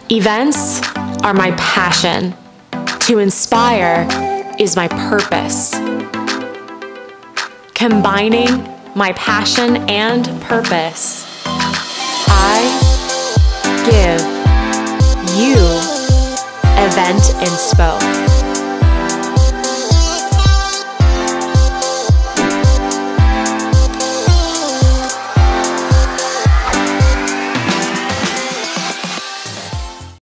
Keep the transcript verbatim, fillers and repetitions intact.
Events are my passion. To inspire is my purpose. Combining my passion and purpose, I give you Event Inspo.